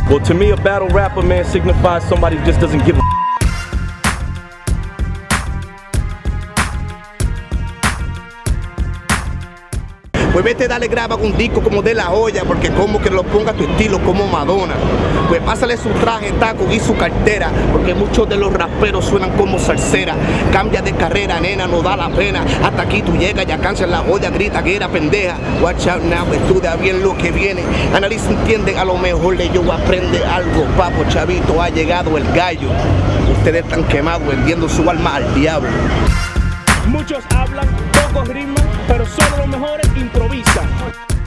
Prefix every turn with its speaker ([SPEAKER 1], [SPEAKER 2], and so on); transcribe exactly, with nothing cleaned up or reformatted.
[SPEAKER 1] Well, to me, a battle rapper, man, signifies somebody who just doesn't give a
[SPEAKER 2] Pues vete, dale, graba un disco como de la olla, porque como que lo ponga a tu estilo como Madonna. Pues pásale su traje, taco y su cartera, porque muchos de los raperos suenan como salsera. Cambia de carrera, nena, no da la pena. Hasta aquí tú llegas, ya cansas la olla, grita que era pendeja. Watch out now, estudia bien lo que viene. Analiza, entiende, a lo mejor de yo aprende algo. Papo, chavito, ha llegado el gallo. Ustedes están quemados vendiendo su alma al diablo.
[SPEAKER 3] Muchos hablan, pocos riman, pero solo los mejores improvisan.